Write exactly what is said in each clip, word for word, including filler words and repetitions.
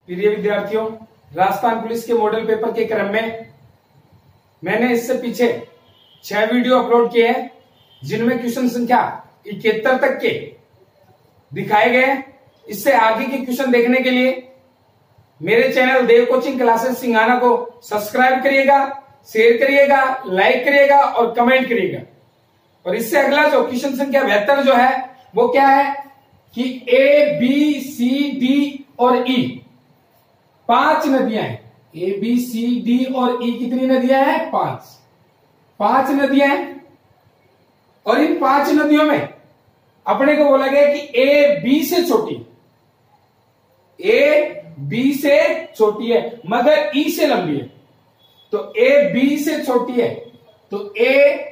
प्रिय विद्यार्थियों, राजस्थान पुलिस के मॉडल पेपर के क्रम में मैंने इससे पीछे छह वीडियो अपलोड किए हैं, जिनमें क्वेश्चन संख्या इकहत्तर तक के दिखाए गए। इससे आगे के क्वेश्चन देखने के लिए मेरे channel Dev coaching classes Singhana को सब्सक्राइब करिएगा, शेयर करिएगा, लाइक करिएगा और कमेंट करिएगा। और इससे अगला जो क्वेश्चन संख्या बहत्तर जो है वो क्या है कि ए बी सी डी और ई पांच नदियां हैं। ए बी सी डी और ई कितनी नदियां हैं? पांच पांच नदियां हैं। और इन पांच नदियों में अपने को बोला गया कि ए बी से छोटी, ए बी से छोटी है मगर ई से लंबी है। तो ए बी से छोटी है तो ए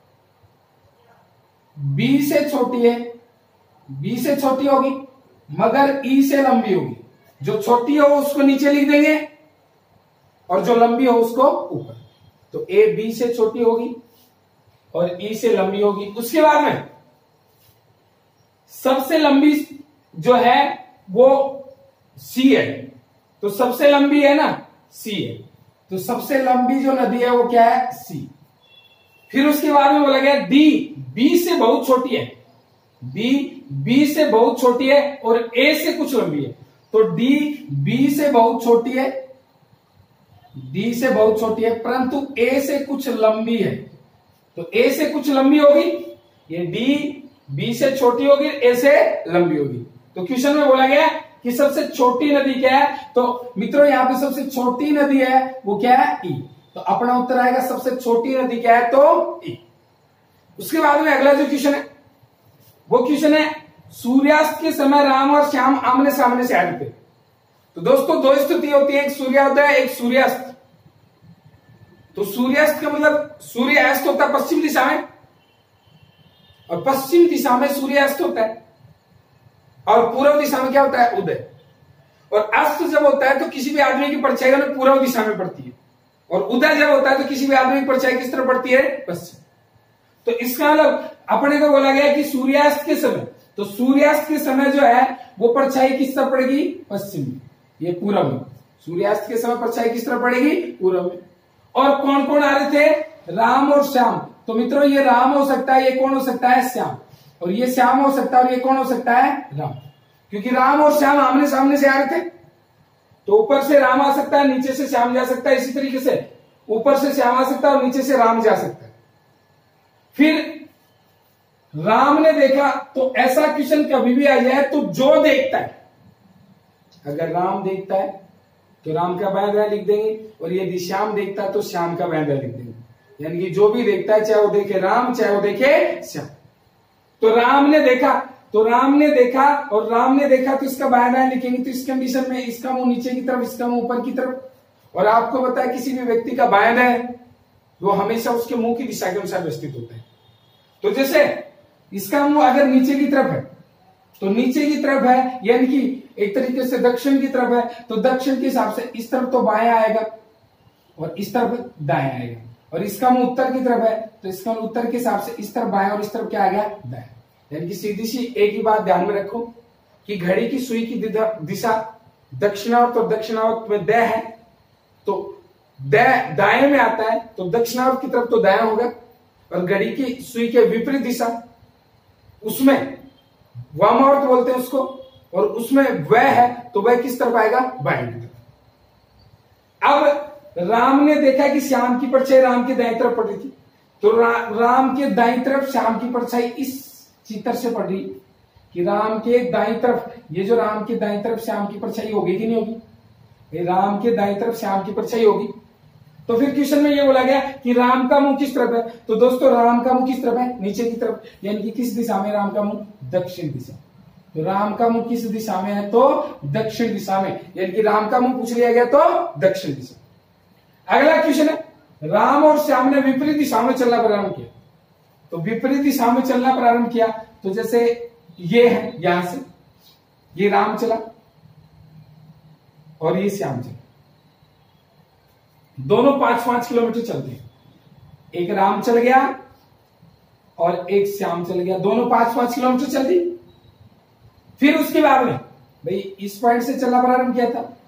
बी से छोटी है, बी से छोटी होगी मगर ई से लंबी होगी। जो छोटी हो उसको नीचे लिख देंगे और जो लंबी हो उसको ऊपर। तो ए बी से छोटी होगी और ई से लंबी होगी। उसके बाद में सबसे लंबी जो है वो सी है। तो सबसे लंबी है ना सी है, तो सबसे लंबी जो नदी है वो क्या है? सी। फिर उसके बाद में बोला गया डी बी से बहुत छोटी है, डी बी से बहुत छोटी है और ए से कुछ लंबी है। तो डी बी से बहुत छोटी है, डी से बहुत छोटी है परंतु ए से कुछ लंबी है। तो ए से कुछ लंबी होगी, ये डी बी से छोटी होगी, ए से लंबी होगी। तो क्वेश्चन में बोला गया कि सबसे छोटी नदी क्या है? तो मित्रों यहां पे सबसे छोटी नदी है वो क्या है? ई। तो अपना उत्तर आएगा सबसे छोटी नदी क्या है? तो ई। उसके बाद में अगला जो क्वेश्चन है वो क्वेश्चन है सूर्यास्त के समय राम और श्याम आमने सामने से आ रहे थे। तो दोस्तों दो स्थिति होती है, एक सूर्योदय एक सूर्यास्त। तो सूर्यास्त का मतलब सूर्यास्त होता है पश्चिम दिशा में और पश्चिम दिशा में सूर्यास्त होता है और पूर्व दिशा में क्या होता है? उदय। और अस्त जब होता है तो किसी भी आदमी की परछाई ना पूर्व दिशा में पड़ती है और उदय जब होता है तो किसी भी आदमी की परछाई किस तरफ पड़ती है? पश्चिम। तो इसका मतलब अपने को बोला गया कि सूर्यास्त के समय, तो सूर्यास्त के समय जो है वो परछाई किस तरफ पड़ेगी? पश्चिम में, ये पूर्व में। सूर्यास्त के समय परछाई किस तरफ पड़ेगी? पूर्व में। और कौन कौन आ रहे थे? राम और श्याम। तो मित्रों ये राम हो सकता है, ये कौन हो सकता है? श्याम। और ये श्याम हो सकता है और ये कौन हो सकता है? राम। क्योंकि राम और श्याम आमने सामने से आ रहे थे तो ऊपर से राम आ सकता है, नीचे से श्याम जा सकता है। इसी तरीके से ऊपर से श्याम आ सकता है और नीचे से राम जा सकता है। फिर राम ने देखा, तो ऐसा क्वेश्चन कभी भी आ जाए तो जो देखता है, अगर राम देखता है तो राम का बायां दायां लिख देंगे और यदि श्याम देखता है तो श्याम का बायां दायां लिख देंगे। यानी कि जो भी देखता है चाहे वो देखे राम चाहे वो देखे श्याम। तो राम ने देखा, तो राम ने देखा और राम ने देखा तो इसका बायां दायां लिखेंगे। तो इस कंडीशन में इसका मुंह नीचे की तरफ, इसका मुंह ऊपर की तरफ। और आपको पता है किसी भी व्यक्ति का बायां दायां वो हमेशा उसके मुंह की दिशा के अनुसार व्यवस्थित होता है। तो जैसे इसका मुंह अगर नीचे की तरफ है तो नीचे की तरफ है, यानी कि एक तरीके से दक्षिण की तरफ है तो दक्षिण के हिसाब से इस तरफ तो बायां आएगा और इस तरफ दायां आएगा। और इसका मुंह उत्तर की तरफ है तो इसका मुंह उत्तर के हिसाब से इस तरफ बायां और इस तरफ क्या आ गया? दायां। यानी कि सीधी सी एक ही बात ध्यान में रखो कि घड़ी की सुई की दिशा दक्षिणावर्त और दक्षिणावर्त में द है तो द दाएं में आता है तो दक्षिणावर्त की तरफ तो दायां होगा और घड़ी की सुई के विपरीत दिशा उसमें वामावर्त बोलते हैं उसको, और उसमें वह है तो वह किस तरफ आएगा? बाएं की तरफ। अब राम ने देखा कि श्याम की परछाई राम की दाईं तरफ पड़ रही थी तो रा, राम के दाईं तरफ श्याम की परछाई इस चित्र से पड़ रही कि राम के दाईं तरफ, ये जो राम के दाईं तरफ श्याम की परछाई होगी कि नहीं होगी? ये राम के दाईं तरफ श्याम की परछाई होगी। तो फिर क्वेश्चन में ये बोला गया कि राम का मुंह किस तरफ है? तो दोस्तों राम का मुंह किस तरफ है? नीचे की तरफ। यानी कि किस दिशा में राम का मुंह? दक्षिण दिशा। तो राम का मुंह किस दिशा में है? तो दक्षिण दिशा में। यानी कि राम का मुंह पूछ लिया गया तो दक्षिण दिशा। अगला क्वेश्चन है राम और श्याम ने विपरीत दिशा में चलना प्रारंभ किया। तो विपरीत दिशा में चलना प्रारंभ किया तो जैसे ये है, यहां से ये राम चला और ये श्याम चला। दोनों पांच पांच किलोमीटर चलते हैं। एक राम चल गया और एक श्याम चल गया, दोनों पांच पांच किलोमीटर चल दी। फिर उसके बाद में भाई इस पॉइंट से चलना प्रारंभ किया था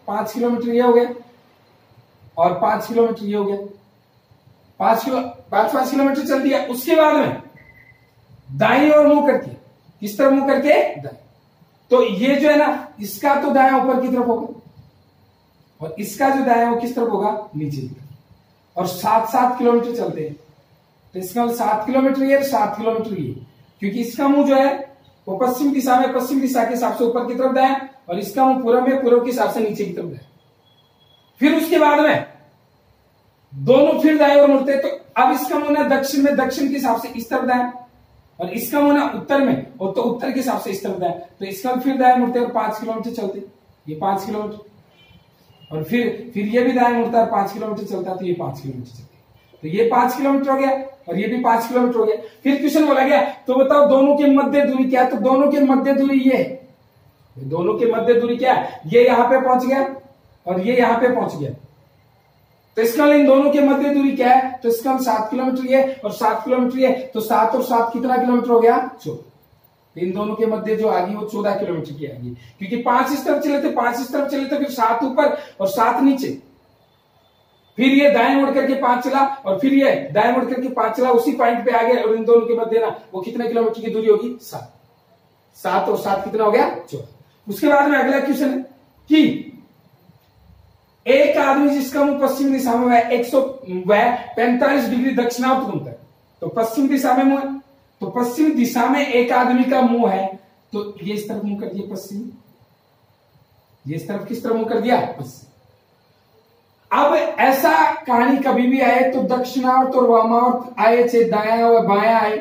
पांच किलोमीटर ये हो गया और पांच किलोमीटर ये हो गया, पांच किलो पांच पांच किलोमीटर चल दिया। उसके बाद में दाईं ओर मुंह करके, किस तरफ मुंह करके, दाएं। तो ये जो है ना, इसका तो दाया ऊपर की तरफ होगा और इसका जो दाया वो किस तरफ होगा, नीचे की तरफ। और सात सात किलोमीटर चलते हैं, तो इसका सात किलोमीटर ये, सात किलोमीटर ये, क्योंकि इसका मुंह जो है वो पश्चिम दिशा में, पश्चिम दिशा के हिसाब से ऊपर की तरफ दाया, और इसका मुंह पूर्व में, पूर्व के हिसाब से नीचे की तरफ दाया। फिर उसके बाद में दोनों फिर दाएं ओर मुड़ते, तो अब इसका मुंह ना दक्षिण में, दक्षिण के हिसाब से इस तरफ दाया, और इसका मुंह ना उत्तर में, और तो उत्तर के हिसाब से इस तरफ दाया। तो इसका फिर दाएं मुड़ते और पांच किलोमीटर चलते, ये पांच किलोमीटर, और फिर फिर ये भी दाएं मुड़ता है पांच किलोमीटर चलता, तो ये पांच किलोमीटर चलते। तो ये पांच किलोमीटर हो गया और ये भी पांच किलोमीटर हो गया। फिर क्वेश्चन बोला गया, तो बताओ दोनों के मध्य दूरी क्या है? तो दोनों के मध्य दूरी ये है, दोनों के मध्य दूरी क्या है, ये यहां पे पहुंच गया और ये यहां पे पहुंच गया। तो इसका इन दोनों के मध्य दूरी क्या है? तो इसका सात किलोमीटर ये और सात किलोमीटर ये, तो सात और सात कितना किलोमीटर हो गया? चौदह। इन दोनों के मध्य जो आगे वो चौदह किलोमीटर की आएगी, क्योंकि पांच इस तरफ चले थे, पांच इस तरफ चले थे, फिर सात ऊपर और सात नीचे, फिर ये दाएं मुड़ करके पांच चला और फिर ये दाएं मुड़ करके पांच चला, उसी पॉइंट पे आ गया। और इन दोनों के मध्य ना वो कितने किलोमीटर की दूरी होगी? सात। सात और सात कितना हो गया? चौदह। उसके बाद में अगला क्वेश्चन है कि एक आदमी जिसका मुंह पश्चिम दिशा में वह एक सौ वह पैंतालीस डिग्री दक्षिणावर्त घूमता है। तो पश्चिम दिशा में मुंह है, तो पश्चिम दिशा में एक आदमी का मुंह है, तो ये इस तरफ मुंह कर दिया पश्चिम, ये इस तरफ किस तरफ मुंह कर दिया? पश्चिम। अब ऐसा कहानी कभी भी आए तो दक्षिणावर्त और वामावर्त आए, चाहे दाया व बाया आए,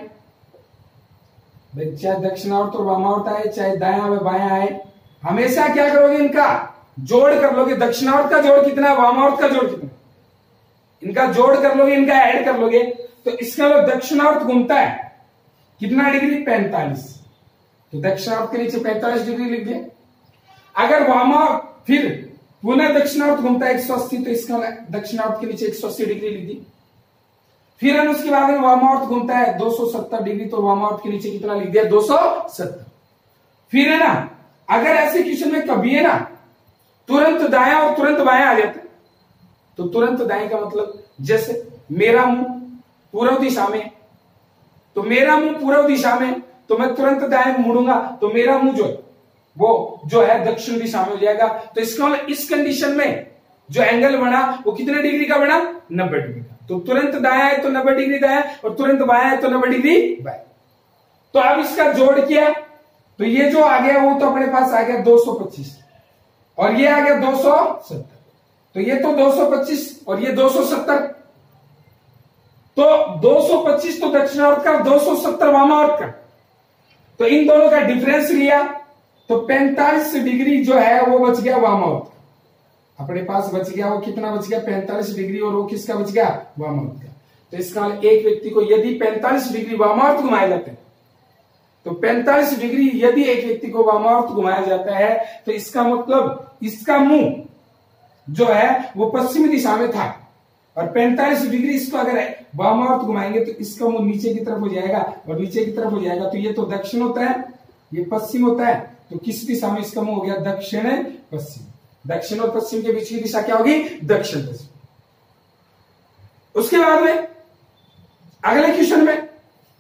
चाहे दक्षिणावर्त और वामावर्त आए, चाहे दाया व बाया आए, हमेशा क्या करोगे? इनका जोड़ कर लोगे। दक्षिणावर्त का जोड़ कितना है, वामावर्त का जोड़ कितना है, इनका जोड़ कर लोगे, इनका ऐड कर लोगे। तो इसका दक्षिणावर्त घूमता है कितना डिग्री? पैंतालीस। तो दक्षिणावर्त के नीचे पैंतालीस डिग्री लिख दिया। अगर वामावर्त फिर पुनः दक्षिणावर्त घूमता है एक सौ अस्सी, तो इसका दक्षिणावर्त के नीचे एक सौ अस्सी डिग्री लिख दी। फिर हम उसके बाद में वामावर्त घूमता है दो सौ सत्तर डिग्री, तो वामावर्त के नीचे कितना लिख दिया? दो सौ सत्तर। फिर है ना, अगर ऐसे क्वेश्चन में कभी है ना तुरंत दाया और तुरंत बाया आ जाता है, तो तुरंत दाएं का मतलब जैसे मेरा मुंह पूर्व दिशा में, तो मेरा मुंह पूर्व दिशा में, तो मैं तुरंत दाएं मुड़ूंगा, तो मेरा मुंह जो है वो जो है दक्षिण दिशा में हो जाएगा। तो इसका मतलब इस कंडीशन में जो एंगल बना वो कितने डिग्री का बना? नब्बे डिग्री का। तो तुरंत दाया है तो नब्बे डिग्री दाया, और तुरंत बाया है तो नब्बे डिग्री बाया। तो अब इसका जोड़ किया, तो ये जो आ गया वो तो अपने पास आ गया दो सौ पच्चीस, और ये आ गया दो सौ सत्तर। तो ये तो दो सौ पच्चीस और ये दो सौ सत्तर, तो दो सौ पच्चीस तो दक्षिणावर्त का, दो सौ सत्तर वामावर्त का। तो इन दोनों का डिफरेंस लिया तो पैंतालीस डिग्री जो है वो बच गया वामावर्त का, अपने पास बच गया। वो कितना बच गया? पैंतालीस डिग्री। और वो किसका बच गया? वामावर्त का। तो इसका एक व्यक्ति को यदि पैंतालीस डिग्री वामावर्त घुमाए जाते हैं, तो पैंतालीस डिग्री यदि एक व्यक्ति को वामावर्त घुमाया जाता है, तो इसका मतलब इसका मुंह जो है वो पश्चिमी दिशा में था, और पैंतालीस डिग्री इसको अगर वामावर्त घुमाएंगे तो इसका मुंह नीचे की तरफ हो जाएगा, और नीचे की तरफ हो जाएगा। तो ये तो दक्षिण होता है, ये पश्चिम होता है, तो किस दिशा में इसका मुंह हो गया? दक्षिण पश्चिम। दक्षिण और पश्चिम के बीच की दिशा क्या होगी? दक्षिण पश्चिम। उसके बाद में अगले क्वेश्चन में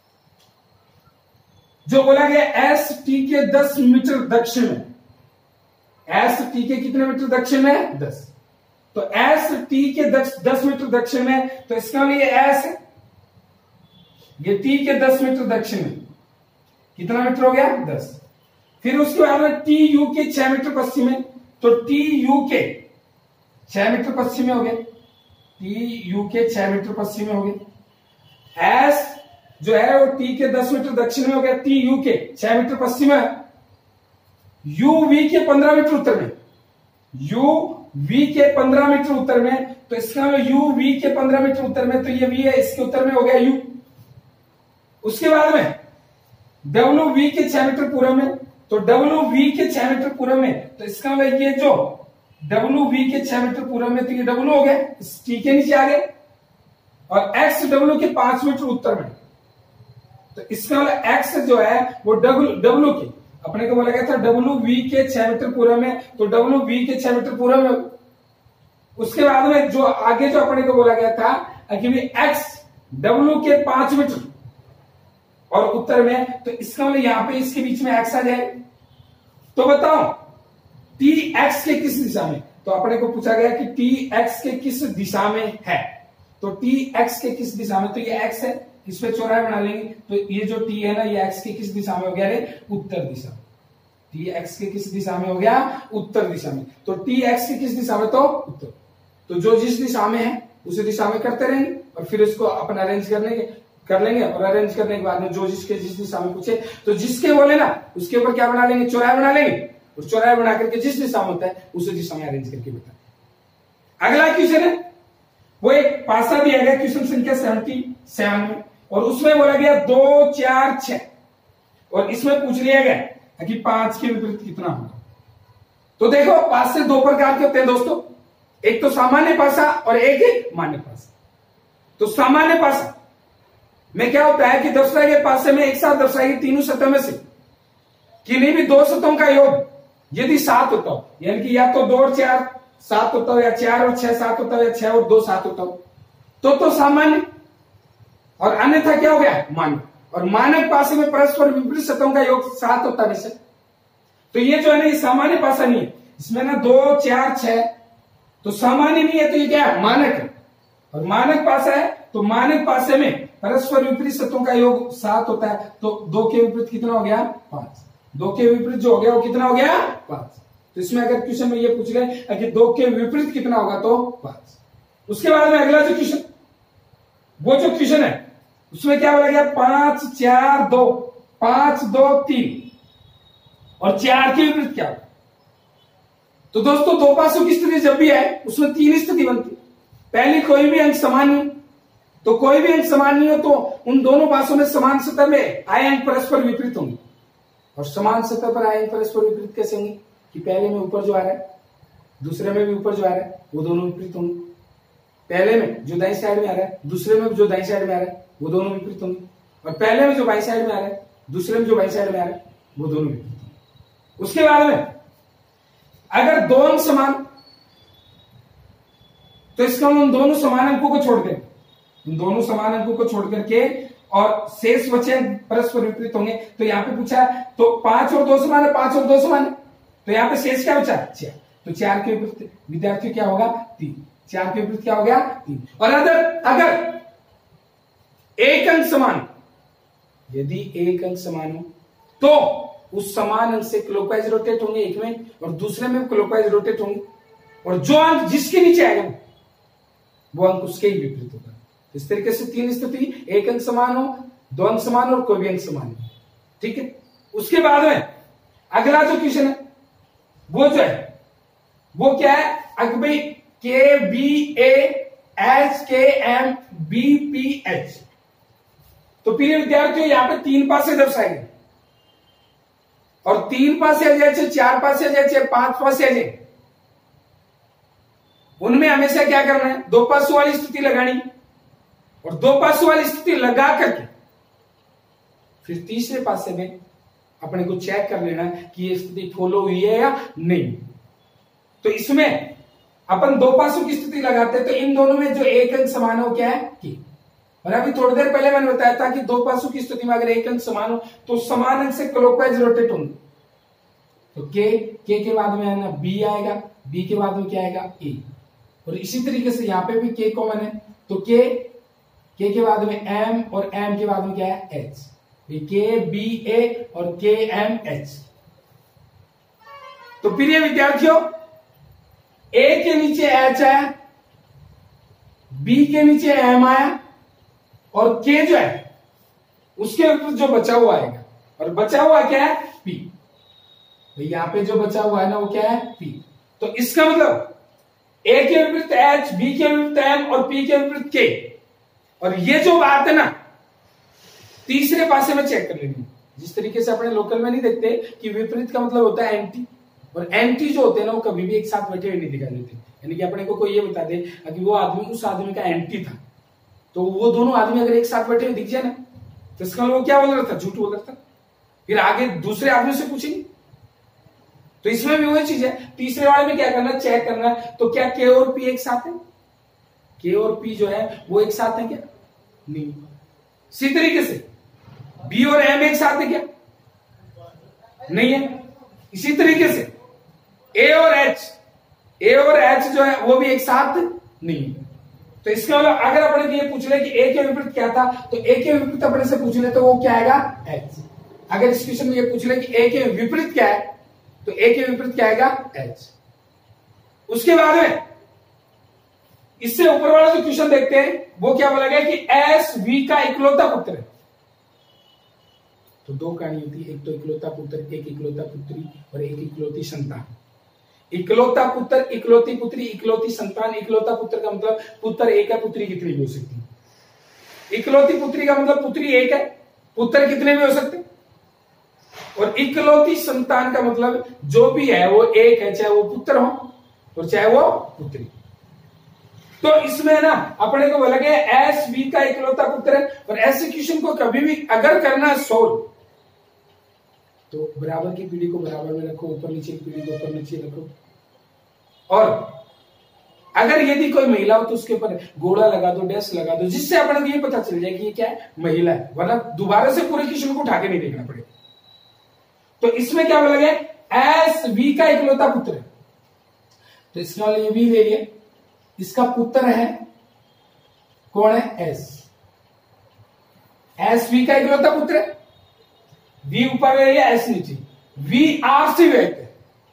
जो बोला गया एस टी के दस मीटर दक्षिण में, एस टी के कितने मीटर दक्षिण में? दस। तो एस टी के दस मीटर दक्षिण में, तो इसका लिए एस है, ये टी के दस मीटर दक्षिण में कितना मीटर हो गया? दस। फिर उसके बाद में टी यू के छह मीटर पश्चिम में, तो टी यू के छह मीटर पश्चिम में हो गए, टी यू के छह मीटर पश्चिम में हो गए। एस जो है वो टी के दस मीटर दक्षिण में हो गया, टी यू के छह मीटर पश्चिम में, यू वी के पंद्रह मीटर उत्तर में, यू वी के पंद्रह मीटर उत्तर में। तो इसका यू वी के पंद्रह मीटर उत्तर में, तो ये वी है, इसके उत्तर में हो गया यू। उसके बाद में डब्ल्यू वी के छह मीटर पूर्व में, तो डब्ल्यू वी के छह मीटर पूर्व में, तो इसका मतलब ये जो डब्ल्यू वी के छह मीटर पूर्व में, तो ये डब्ल्यू हो गया, टी के नीचे आ गए, और एक्स डब्ल्यू के पांच मीटर उत्तर में, तो इसका मतलब एक्स जो है वो डब्ल्यू डब्ल्यू के, अपने को बोला गया था डब्ल्यू वी के छह मीटर पूरे में, तो डब्ल्यू वी के छह मीटर पूरे में। उसके बाद में जो आगे जो अपने को बोला गया था कि भी एक्स डब्ल्यू के पांच मीटर और उत्तर में, तो इसका मतलब यहां पे इसके बीच में एक्स आ जाए। तो बताओ टी एक्स के किस दिशा में, तो अपने को पूछा गया कि टी एक्स के किस दिशा में है, तो टी एक्स के किस दिशा में, तो ये एक्स है, इस पे चौराहे बना लेंगे, तो ये जो टी है ना ये एक्स के किस दिशा में हो गया रे, उत्तर दिशा। टी एक्स के किस दिशा में हो गया, उत्तर दिशा में। तो टी एक्स के किस दिशा में, तो उत्तर। तो जो जिस दिशा में है उसी दिशा में करते रहेंगे और फिर इसको अपन अरेंज करने के कर लेंगे, और अरेंज करने के बाद में जो जिसके जिस दिशा में पूछे तो जिसके बोले ना उसके ऊपर क्या बना लेंगे, चौराहे बना लेंगे, और चौराहे बना करके जिस दिशा में होता है उसी दिशा में अरेंज करके बता। अगला क्वेश्चन है, वो एक पासा दिया गया क्वेश्चन संख्या सेवेंटी सेवन में, और उसमें बोला गया दो चार छह, और इसमें पूछ लिया गया कि पांच के विपरीत कितना होगा। तो देखो पासे दो प्रकार के होते हैं दोस्तों, एक तो सामान्य पासा और एक है मान्य पासा। तो सामान्य पासा में क्या होता है कि दर्शाए गए पासे में एक साथ दर्शाए गए तीनों सतह में से किन्हीं भी दो सतहों का योग यदि सात होता हो, यानी कि या तो दो और चार सात होता हो, या चार और छह सात होता हो, या छह और दो सात होता हो, तो तो सामान्य, और अन्यथा क्या हो गया, मान्य। और मानक पासे में परस्पर विपरीत सतहों का योग सात होता है वैसे। तो ये जो है ना ये सामान्य पासा नहीं है, इसमें ना दो चार छह तो सामान्य नहीं है, तो ये क्या है, मानक है। और मानक पासा है तो मानक पासे में परस्पर विपरीत सतहों का योग सात होता है, तो दो के विपरीत कितना हो गया, पांच। दो के विपरीत जो हो गया वो कितना हो गया, पांच। तो इसमें अगर क्वेश्चन में ये पूछ गए कि दो के विपरीत कितना होगा, तो पांच। उसके बाद में अगला जो क्वेश्चन, वो जो क्वेश्चन है उसमें क्या बोला गया, पांच चार दो, पांच दो तीन, और चार के विपरीत क्या होगा। तो दोस्तों दो पासों की स्थिति जब भी है उसमें तीन स्थिति बनती है। पहली, कोई भी अंक समान नहीं, तो कोई भी अंक समान नहीं हो तो उन दोनों पासों में समान सतह में आए अंक परस्पर विपरीत होंगे। और समान सतह पर आए अंक परस्पर विपरीत कैसे होंगे कि पहले में ऊपर जो आ रहा है दूसरे में भी ऊपर जो आ रहा है वो दोनों विपरीत होंगे। पहले में जो दाई साइड में आ रहा है दूसरे में जो दाई साइड में आ रहा है वो दोनों विपरीत होंगे, और पहले में जो बाई साइड में आ रहा है दूसरे में जो बाई साइड में आ रहा है वो दोनों विपरीत होंगे। उसके बाद में अगर दो अंक समान, तो इसका उन दोनों समान अंकों को छोड़ दें, उन दोनों समान अंकों को छोड़ करके और शेष बचे परस्पर विपरीत होंगे। तो यहां पे पूछा तो पांच और दो समान है, पांच और दो समान है, तो यहां पे शेष क्या बचा, चार। तो चार के विपरीत विद्यार्थी क्या होगा, तीन। चार के विपरीत क्या हो गया, तीन। और अगर अगर एक अंक समान, यदि एक अंक समान हो तो उस समान अंक से क्लॉकवाइज रोटेट होंगे एक में, और दूसरे में क्लॉकवाइज रोटेट होंगे, और जो अंक जिसके नीचे आएगा वो अंक उसके ही विपरीत होगा। इस तरीके से तीन स्थिति, एक अंक समान हो, दो अंक समान हो, और कोई भी अंक समान हो, ठीक है। उसके बाद में अगला जो क्वेश्चन है वो जो है वो क्या है, अगर भाई के B A H K M B P H, तो प्रिय विद्यार्थियों यहां पे तीन पासे दर्शाएंगे, और तीन पासे आ जाए, चार पासे आ जाए, पांच पासे आ जाए, उनमें हमेशा क्या करना है, दो पासों वाली स्थिति लगानी, और दो पासों वाली स्थिति लगा करके फिर तीसरे पासे में अपने को चेक कर लेना कि ये स्थिति फॉलो हुई है या नहीं। तो इसमें अपन दो पासों की स्थिति लगाते हैं, तो इन दोनों में जो एक अंक समान हो क्या है, के। और अभी थोड़ी देर पहले मैंने बताया था कि दो पासों की स्थिति में अगर एक अंक समान हो तो समान अंक से क्लॉकवाइज रोटेट होंगे। तो के के के बाद में है ना बी आएगा, बी के बाद में क्या आएगा, ए। और इसी तरीके से यहां पे भी के कॉमन है, तो के के के बाद में एम, और एम के बाद में क्या है, एच। के बी ए और के एम एच। तो प्रिय विद्यार्थियों ए के नीचे एच आया, बी के नीचे एम आया, और के जो है उसके ऊपर जो बचा हुआ आएगा, और बचा हुआ क्या है, पी। तो यहां पे जो बचा हुआ है ना वो क्या है, पी। तो इसका मतलब ए के विपरीत एच, बी के विपरीत एम, और पी के विपरीत के। और ये जो बात है ना तीसरे पासे में चेक कर लेंगे, जिस तरीके से अपने लोकल में नहीं देखते कि विपरीत का मतलब होता है एंटी, और एंटी जो होते हैं ना वो कभी भी एक साथ बैठे हुए नहीं दिखाई देते। यानी कि अपने को कोई ये बता दे कि वो आदमी उस आदमी का एंटी था, तो वो दोनों आदमी अगर एक साथ बैठे हुए दिख जाए ना तो इसका मतलब वो क्या बोल रहा था, झूठ बोल रहा था। फिर आगे दूसरे आदमी से पूछेंगे। तो इसमें भी वही चीज है। तीसरे वाले में क्या करना है, चेक करना है तो क्या के और पी एक साथ है, के और पी जो है वो एक साथ है क्या, नहीं। इसी तरीके से बी और एम एक साथ है क्या, नहीं है। इसी तरीके से ए और एच, ए और एच जो है वो भी एक साथ नहीं है। तो इसके मतलब अगर अपने ये पूछ ले कि ए के विपरीत क्या था, तो ए के विपरीत अपने से पूछ ले तो वो क्या आएगा, एच। अगर इस क्वेश्चन में ये पूछ ले कि ए के विपरीत क्या है, तो ए के विपरीत क्या आएगा, एच। उसके बाद में इससे ऊपर वाला जो क्वेश्चन देखते हैं वो क्या बोला गया कि एस वी का इकलौता पुत्र है। तो दो कहानी होती है, एक तो इकलौता पुत्र, एक इकलौता पुत्री और एक इकलौती संतान। इकलौता पुत्र, इकलौती पुत्री, इकलौती संतान। इकलौता पुत्र का मतलब पुत्र एक है, पुत्री कितनी भी हो सकती है। इकलौती पुत्री का मतलब पुत्री एक है, पुत्र कितने भी हो सकते। और इकलौती संतान का मतलब जो भी है वो एक है, चाहे वो पुत्र हो और चाहे वो पुत्री। तो इसमें ना अपने को बोला गया एस बी का इकलौता पुत्र है। और ऐसे क्वेश्चन को कभी भी अगर करना है सोल्व, तो बराबर की पीढ़ी को बराबर में रखो, ऊपर नीचे की पीढ़ी को ऊपर नीचे रखो। और अगर यदि कोई महिला हो तो उसके ऊपर घोड़ा लगा दो, डैश लगा दो, जिससे अपने को ये पता चल जाए कि ये क्या है, महिला है। वरना दोबारा से पूरे क्वेश्चन को उठा के नहीं देखना पड़ेगा। तो इसमें क्या बोला गया, एस वी का इकलौता पुत्र है। तो इसके वाले ये भी ले लिया, इसका पुत्र है कौन है, एस। एस वी का इकलौता पुत्र है। वी ऊपर है या एस नीचे। वी आर से विवाहित है,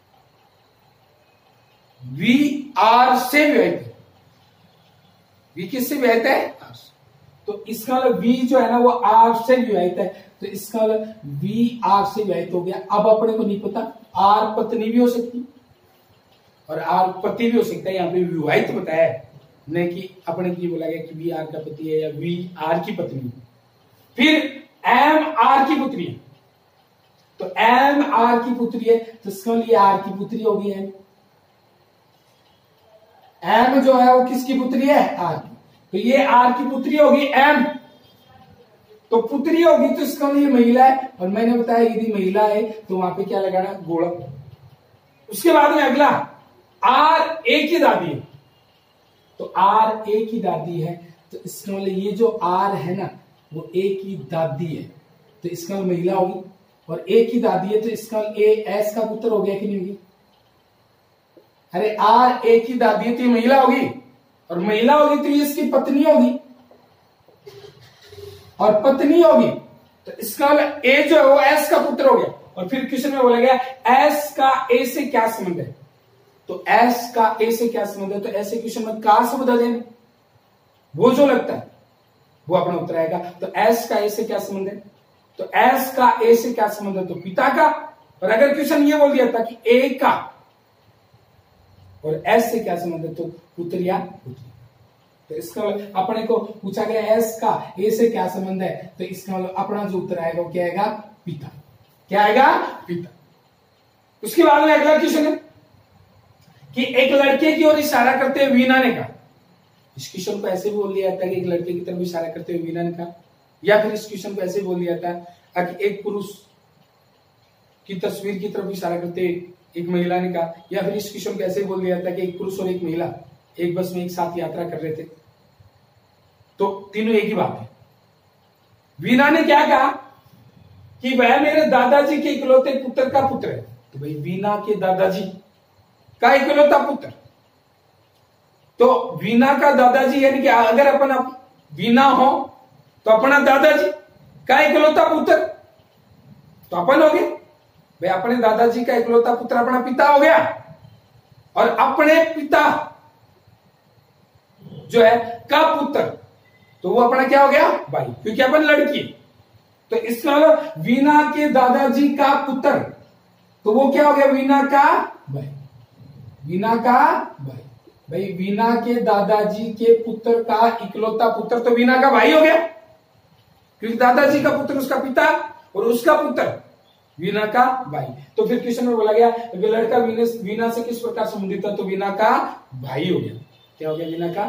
वी आर से विवाहित है। वी किससे विवाहित है, आर से। तो इसका मतलब वी जो है ना वो आर से विवाहित है। तो इसका मतलब वी आर से विवाहित हो गया। अब अपने को नहीं पता, आर पत्नी भी हो सकती और आर पति भी हो सकता है। यहाँ पे विवाहित बताया है, नहीं कि अपने की बोला गया कि वी आर का पति है या वी आर की पत्नी। फिर एम आर की पुत्री है। तो एम आर की पुत्री है, तो इसका लिए आर की पुत्री होगी। एम एम जो है वो किसकी पुत्री है, आर की। तो ये आर की पुत्री होगी एम, तो पुत्री होगी तो इसका लिए महिला है। और मैंने बताया यदि महिला है तो वहां पे क्या लगाना, गोला। उसके बाद में अगला आर ए की दादी है। तो आर ए की दादी है, तो इसका मतलब ये जो आर है ना वो ए की दादी है, तो इसका महिला होगी। और ए की दादी है तो इसका ए एस का पुत्र हो गया कि नहीं होगी। अरे आर ए की दादी है तो ये महिला होगी, और महिला होगी तो ये इसकी पत्नी होगी, और पत्नी होगी तो इसका ए जो है वो एस का पुत्र हो गया। और फिर क्वेश्चन में बोला गया एस का ए से क्या संबंध है। तो एस का ए से क्या संबंध है, तो ऐसे क्वेश्चन में कार से बदल देना, वो जो लगता है वो अपना उत्तर आएगा। तो एस का ए से क्या संबंध है, तो एस का ए से क्या संबंध है, तो पिता का। और अगर क्वेश्चन ये बोल दिया था कि ए का और एस से क्या संबंध है, तो पुत्र या पुत्री। तो इसका अपने को पूछा गया एस का ए से क्या संबंध है, तो इसका मतलब अपना जो उत्तर आएगा वो क्या आएगा, पिता। क्या आएगा, पिता। उसके बाद में अगला क्वेश्चन है कि एक लड़के की ओर इशारा करते हुए वीना ने कहा। इस क्वेश्चन को ऐसे भी बोल दिया जाता है कि एक लड़के की तरफ इशारा करते हुए वीना ने कहा, या फिर इस क्वेश्चन को ऐसे बोल दिया जाता है कि एक पुरुष की तस्वीर की तरफ इशारा करते एक महिला ने कहा, या फिर इस क्वेश्चन को ऐसे बोल दिया जाता है कि एक पुरुष और एक महिला एक बस में एक साथ यात्रा कर रहे थे। तो तीनों एक ही बात है। वीना ने क्या कहा कि वह मेरे दादाजी के इकलौते पुत्र का पुत्र है। तो भाई वीना के दादाजी का इकलौता पुत्र, तो वीना का दादाजी यानी कि अगर अपन वीना हो तो अपना दादाजी का इकलौता पुत्र तो अपन हो गए। भाई अपने दादाजी का इकलौता पुत्र अपना पिता हो गया, और अपने पिता जो है का पुत्र तो वो अपना क्या हो गया, भाई, क्योंकि अपन लड़की। तो इसका मतलब वीना के दादाजी का पुत्र तो वो क्या हो गया, वीना का भाई। वीना का भाई, भाई वीना के दादाजी के पुत्र का इकलौता पुत्र तो वीना का भाई हो गया, क्योंकि दादाजी का पुत्र उसका पिता और उसका पुत्र वीना का भाई। तो फिर क्वेश्चन में बोला गया लड़का वीना से किस प्रकार संबंधित है, तो वीना का भाई हो गया। क्या हो गया, वीना का।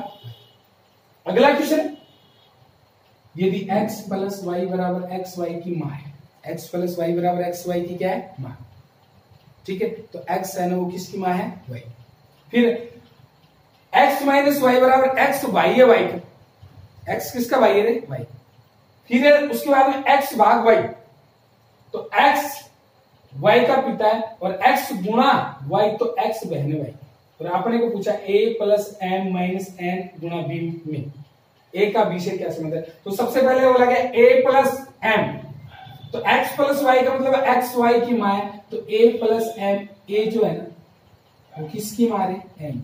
अगला क्वेश्चन है, यदि x प्लस वाई बराबर एक्स वाई की मां है, एक्स प्लस वाई बराबर एक्स वाई की क्या है माँ, ठीक है। तो एक्स है ना वो किसकी माँ है वाई। फिर एक्स माइनस वाई बराबर एक्स वाई है वाई का, एक्स किसका वाई है रे वाई। फिर उसके बाद में एक्स भाग वाई, तो एक्स वाई का पिता है और एक्स गुणा वाई तो एक्स बहन है वाई। और आपने को पूछा A plus M minus N गुणा बी में ए का बी से क्या संबंध है। तो सबसे पहले वो लगे ए प्लस एम, तो एक्स प्लस वाई का मतलब एक्स वाई की माँ है, तो ए प्लस एम, ए जो है ना वो किसकी माँ है एम,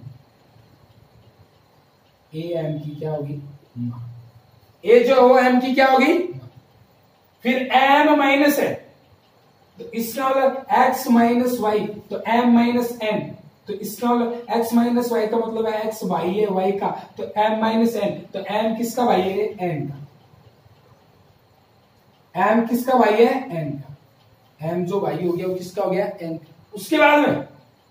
ए एम की क्या होगी माँ, ए जो वो एम की क्या होगी। फिर एम माइनस है तो इसका मतलब एक्स माइनस वाई, तो एम माइनस एन, तो इसका मतलब एक्स माइनस वाई का मतलब है एक्स वाई है वाई का, तो एम माइनस एन, तो एम किसका वाई है एन का, एम किसका वाई है एन का, एम जो वाई हो गया वो किसका हो गया एन का। उसके बाद में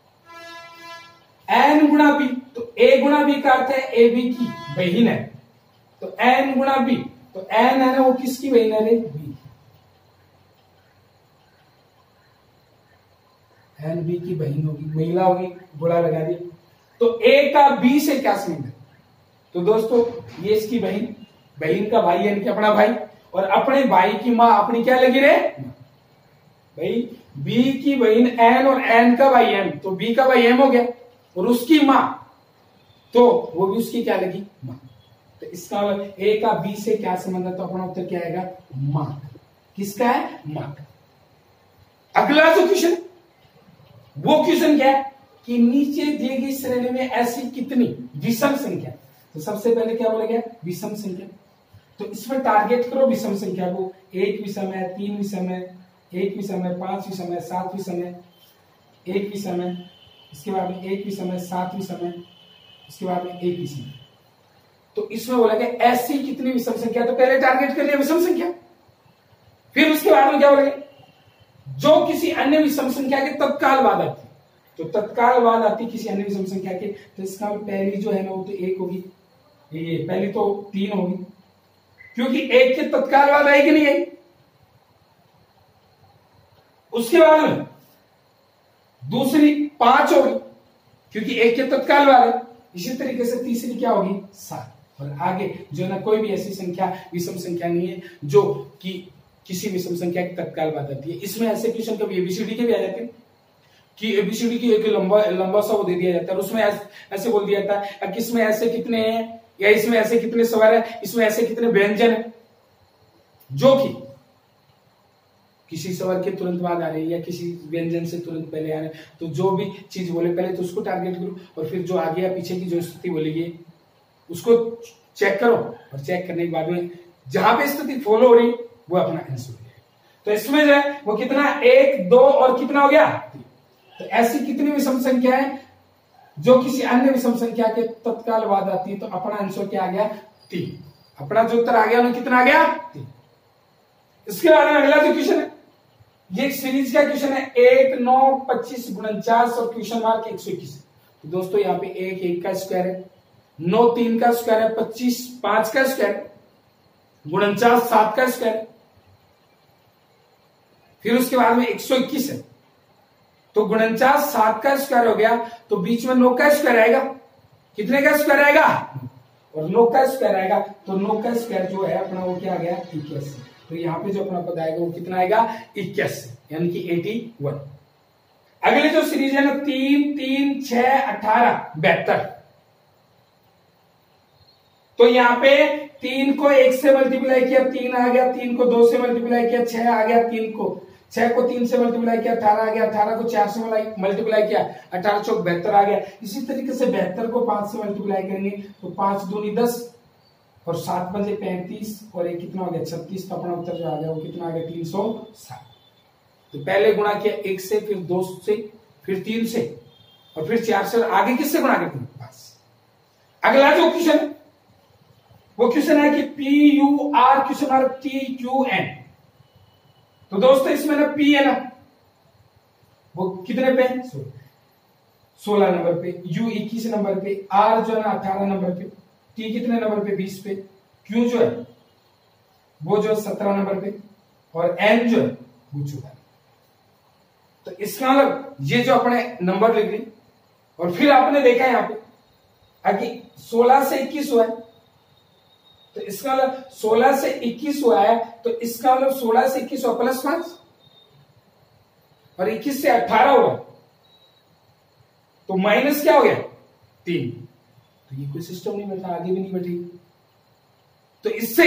एन गुणा बी, तो ए गुणा बी का अर्थ है ए बी की बहन है, तो एन गुणा बी, तो एन है ना वो किसकी बहन है रे बी, एन बी की बहन होगी, महिला होगी, गुणा लगा दी। तो ए का बी से क्या संबंध है, तो दोस्तों ये इसकी बहन, बहन का भाई यानी कि अपना भाई, और अपने भाई की माँ अपनी क्या लगी रे भाई, बी की बहन एन और एन का भाई एम, तो बी का भाई एम हो गया, और उसकी माँ तो वो भी उसकी क्या लगी माँ। तो इसका मतलब ए का बी से क्या संबंध है, तो अपना उत्तर क्या आएगा माँ, किसका है माँ। अगला जो क्वेश्चन वो क्वेश्चन क्या है कि नीचे दिए गई श्रेणी में ऐसी कितनी विषम संख्या, तो सबसे पहले क्या बोला गया विषम संख्या, तो इसमें टारगेट करो विषम संख्या को, एक विषम है, तीन विषम है, एक विषम है, पांच विषम है, सात विषम है, एक विषम है, इसके बाद में एक विषम है, सात विषम है, इसके बाद में एक विषम है। तो इसमें बोला गया ऐसी कितनी विषम संख्या, तो पहले टारगेट कर लिया विषम संख्या। फिर उसके बाद में क्या बोला गया जो किसी अन्य विषम संख्या के तत्काल बाद आती, तो तत्काल बाद आती किसी अन्य विषम संख्या के, तो इसका पहली जो है ना वो तो एक होगी, ये पहली तो तीन होगी क्योंकि एक के तत्काल बाद आएगी नहीं आई। उसके बाद में दूसरी पांच होगी क्योंकि एक के तत्काल बाद है। इसी तरीके से तीसरी क्या होगी सात, और आगे जो है ना कोई भी ऐसी संख्या विषम संख्या नहीं है जो कि किसी विषम संख्या की तत्काल बाद आती है। इसमें ऐसे क्वेश्चन कभी एबीसीडी के भी आ जाते हैं कि एबीसीडी की एक लंबा लंबा सा वो दे दिया जाता है, उसमें ऐसे बोल दिया जाता है कि इसमें ऐसे कितने हैं, या इसमें ऐसे कितने स्वर है, इसमें ऐसे कितने व्यंजन है, जो कि किसी स्वर के तुरंत बाद आ रहे हैं या किसी व्यंजन से तुरंत पहले आ रहे हैं। तो जो भी चीज बोले पहले तो उसको टारगेट करो, और फिर जो आगे या पीछे की जो स्थिति बोलेगी उसको चेक करो, और चेक करने के बाद में जहां पे स्थिति फॉलो हो रही वो अपना आंसर है। तो इसमें जो है वो कितना एक दो और कितना हो गया, तो ऐसी कितनी विषम संख्या है जो किसी अन्य विषम संख्या के तत्काल बाद आती है, तो अपना आंसर क्या आ गया तीन। अपना जो उत्तर आ गया ना कितना आ गया तीन। इसके बाद में अगला जो क्वेश्चन है ये एक सीरीज का क्वेश्चन है, एक नौ पच्चीस उनचास और क्वेश्चन मार्क एक सौ इक्कीस। तो दोस्तों यहाँ पे एक एक का स्क्वायर है, नौ तीन का स्क्वायर है, पच्चीस पांच का स्क्वायर, उनचास सात का स्क्वायर, फिर उसके बाद में एक सौ इक्कीस है। तो उनचास सात का स्क्वायर हो गया, तो बीच में नौ का स्क्वायर आएगा, कितने का स्क्वायर आएगा और नौ का स्क्वायर आएगा, तो नौ का स्क्वायर जो है अपना वो क्या आ गया इक्यासी। तो यहाँ पे जो अपना पद आएगा वो कितना आएगा इक्यासी, यानी कि इक्यासी। अगले जो सीरीज है ना तीन तीन छह अठारह बहत्तर, तो यहाँ पे तीन को एक से मल्टीप्लाई किया तीन आ गया, तीन को दो से मल्टीप्लाई किया छह आ गया, तीन को छह को तीन से मल्टीप्लाई किया अठारह आ गया, अठारह को चार से मल्टीप्लाई किया अठारह चौक बहत्तर आ गया। इसी तरीके से बहत्तर को पांच से मल्टीप्लाई करेंगे तो पांच दूनी दस और सात पंजे पैंतीस और एक कितना हो गया छत्तीस। तो अपना उत्तर जो आ गया वो कितना आ गया तीन सौ सात। तो पहले गुणा किया एक से, फिर दो से, फिर तीन से और फिर चार से, आगे किससे गुणा करते हैं पांच। अगला जो क्वेश्चन है वो क्वेश्चन है कि P U R question mark T Q N. तो दोस्तों इसमें ना पी है ना वो कितने पे सोलह नंबर पे, यू इक्कीस नंबर पे, आर जो है ना अठारह नंबर पे, टी कितने नंबर पे बीस पे, क्यू जो है वो जो सत्रह नंबर पे और एन जो है वो चौदह। तो इसका मतलब ये जो अपने नंबर लिख ली, और फिर आपने देखा यहां पे आगे सोलह से इक्कीस हुआ है, तो इसका मतलब सोलह से इक्कीस हुआ है, तो इसका मतलब सोलह से इक्कीस हुआ प्लस पांच, और इक्कीस से अठारह हुआ तो माइनस क्या हो गया तीन। तो ये कोई सिस्टम नहीं बैठा, आगे भी नहीं बैठेगी। तो इससे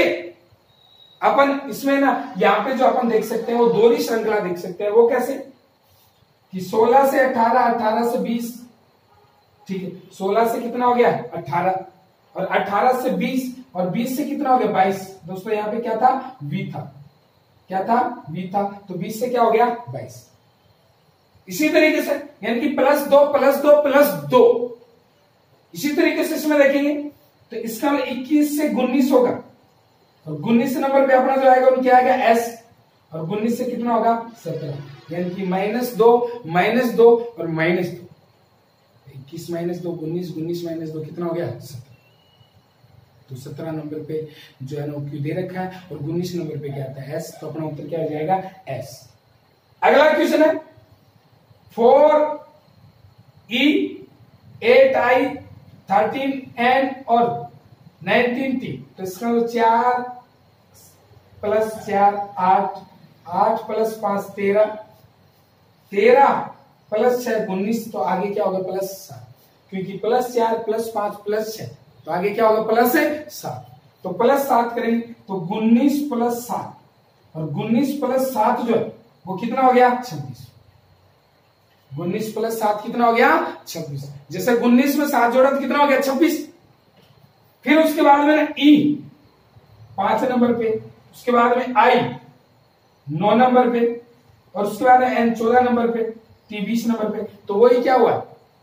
अपन इसमें ना यहां पे जो अपन देख सकते हैं वो दोहरी श्रृंखला देख सकते हैं। वो कैसे कि सोलह से अठारह, अठारह से बीस, ठीक है, सोलह से कितना हो गया अठारह, और अठारह से बीस, और बीस से कितना हो गया बाईस। दोस्तों यहां पे क्या था v था, क्या था v था, तो बीस से क्या हो गया बाईस। इसी तरीके से यानी कि प्लस दो प्लस दो प्लस दो, इसी तरीके से इसमें देखेंगे तो इसका मतलब इक्कीस से उन्नीस होगा, और उन्नीस नंबर पे अपना जो आएगा वो क्या आएगा s, और उन्नीस से कितना होगा सत्रह, यानी कि माइनस दो माइनस दो और माइनस दो, इक्कीस माइनस दो उन्नीस, उन्नीस माइनस दो कितना हो गया सत्रह। तो सत्रह नंबर पे जो है ना क्यू दे रखा है, और उन्नीस नंबर पे क्या आता है एस, तो अपना उत्तर क्या हो जाएगा एस। अगला क्वेश्चन है four E eight I thirteen N और नाइनटीन टी, तो इसका मतलब चार प्लस चार आठ, आठ प्लस पांच तेरह, तेरह प्लस छह उन्नीस, तो आगे क्या होगा प्लस सात, क्योंकि प्लस चार प्लस पांच प्लस छह, तो आगे क्या होगा प्लस है सात। तो प्लस सात करेंगे तो उन्नीस प्लस सात, और उन्नीस प्लस सात जो है वो कितना हो गया छब्बीस। उन्नीस प्लस सात कितना हो गया छब्बीस। जैसे उन्नीस में सात जोड़ा तो कितना हो गया छब्बीस। फिर उसके बाद में ई पांच नंबर पे, उसके बाद में आई नौ नंबर पे, और उसके बाद में एन चौदह नंबर पे, टी बीस नंबर पे। तो वही क्या हुआ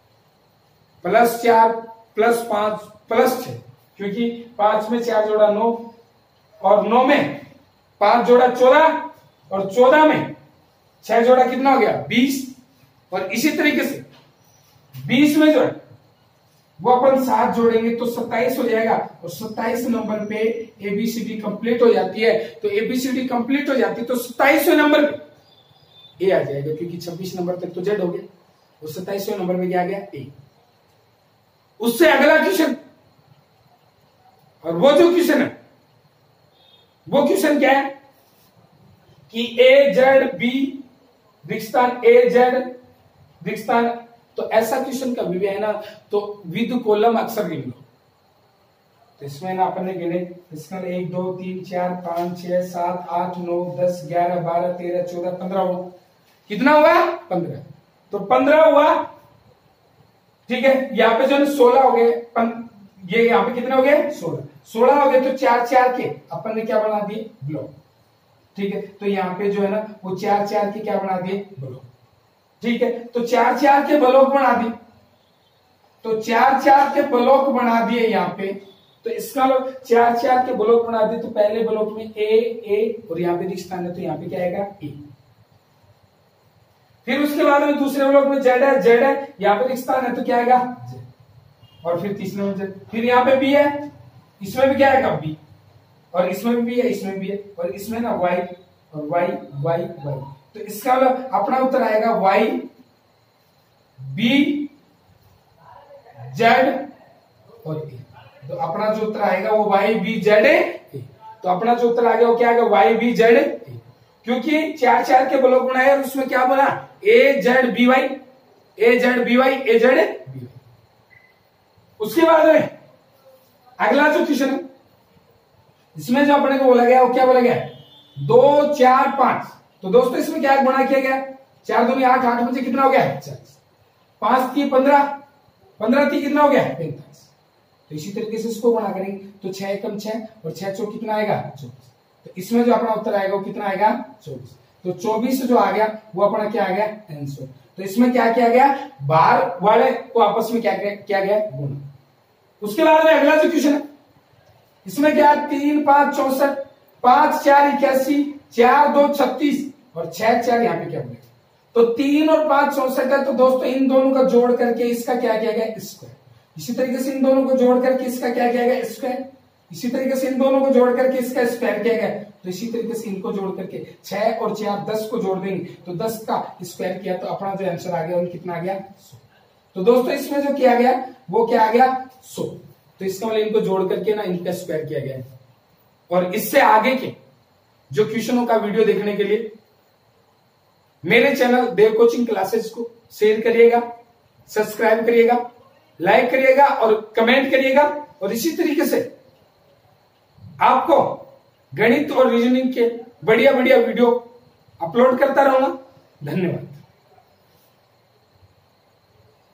प्लस चार प्लस पांच प्लस छह, क्योंकि पांच में चार जोड़ा नौ, और नौ में पांच जोड़ा चौदह, और चौदह में छह जोड़ा कितना हो गया बीस, और इसी तरीके से बीस में जो है वो अपन सात जोड़ेंगे तो सत्ताईस हो जाएगा, और सत्ताईस नंबर पे एबीसीडी कंप्लीट हो जाती है। तो एबीसीडी कंप्लीट हो जाती है तो सत्ताईसवें नंबर पे ए आ जाएगा, क्योंकि छब्बीस नंबर तक तो जेड हो गया, और सत्ताईसवें नंबर पे क्या आ गया ए। उससे अगला क्वेश्चन, और वो जो क्वेश्चन है वो क्वेश्चन क्या है कि ए जेड बी रिक्तान ए जेड रिक्तान, तो ऐसा क्वेश्चन कभी भी है ना तो विद कॉलम अक्सर गिन लो। तो इसमें ना अपन ने गिने इसका एक दो तीन चार पांच छह सात आठ नौ दस ग्यारह बारह तेरह चौदह पंद्रह हुआ, कितना हुआ पंद्रह। तो पंद्रह हुआ, ठीक है, यहाँ पे जो है सोलह हो गए, ये यहाँ पे कितने हो गए सोलह, सोलह हो गए तो चार चार के अपन ने क्या बना दिए ब्लॉक, ठीक है। तो यहाँ पे जो है ना वो चार चार के क्या बना दिए ब्लॉक, ठीक है। तो चार चार के ब्लॉक बना दिए, तो चार चार के ब्लॉक बना दिए यहाँ पे। तो इसका लोग चार चार के ब्लॉक बना दिए, तो पहले ब्लॉक में ए ए और यहाँ पे रिक्तान है तो यहाँ पे क्या आएगा ए। फिर उसके बाद में दूसरे ब्लॉक में जेड है, जेड है, यहाँ पे रिक्तान है तो क्या आएगा जेड, और फिर तीसरे में जेड। फिर यहाँ पे बी है, इसमें भी क्या आएगा बी, और इसमें भी बी है, इसमें भी है, और इसमें ना वाई और वाई वाई वाई। तो इसका अपना उत्तर आएगा वाई बी जेड और ए। तो अपना जो उत्तर आएगा वो वाई बी जेड ए। तो अपना जो उत्तर आ गया वो क्या आएगा वाई बी जेड ए, क्योंकि चार चार के ब्लॉक बनाए और उसमें क्या बोला A Z B Y, A Z B Y, A Z B Y. उसके बाद में अगला जो क्वेश्चन है इसमें जो अपने को बोला गया वो क्या बोला गया दो चार पांच। तो दोस्तों इसमें क्या गुणा किया गया, चार दूनी आठ, आठ बजे कितना हो गया चालीस, पांच थी पंद्रह, पंद्रह थी कितना हो गया पैंतालीस। तो इसी तरीके से इसको गुणा करेंगे तो छह कम छह और छह चौ कितना आएगा चौबीस। तो इसमें जो अपना उत्तर आएगा वो कितना आएगा चौबीस। तो चौबीस जो आ गया वो अपना क्या आ गया आंसर। तो इसमें क्या किया गया बार वाले को आपस में क्या किया गया गुणा। उसके बाद में अगला जो क्वेश्चन है इसमें क्या तीन पांच चौसठ, पांच चार इक्यासी, चार दो छत्तीस और छह चार यहाँ पे क्या बनेगा। तो तीन और पांच चौसठ है, तो दोस्तों इन दोनों का जोड़ करके इसका क्या किया गया स्क्वायर। इसी तरीके से इन दोनों को जोड़ करके इसका क्या किया गया स्क्वायर। इसी तरीके से इन दोनों को जोड़ करके इसका स्क्वायर किया गया। तो इसी तरीके से इनको जोड़ करके छह और चार दस को जोड़ देंगे तो दस का स्क्वायर किया तो अपना जो आंसर आ गया वो कितना आ गया सौ। तो दोस्तों इसमें जो किया गया वो क्या आ गया सौ। तो इसका मतलब इनको जोड़ करके ना इनका स्क्वायर किया गया है। और इससे आगे के जो क्वेश्चनों का वीडियो देखने के लिए मेरे चैनल देव कोचिंग क्लासेस को शेयर करिएगा, सब्सक्राइब करिएगा, लाइक करिएगा और कमेंट करिएगा। और इसी तरीके से आपको गणित और रीजनिंग के बढ़िया बढ़िया वीडियो अपलोड करता रहूंगा। धन्यवाद।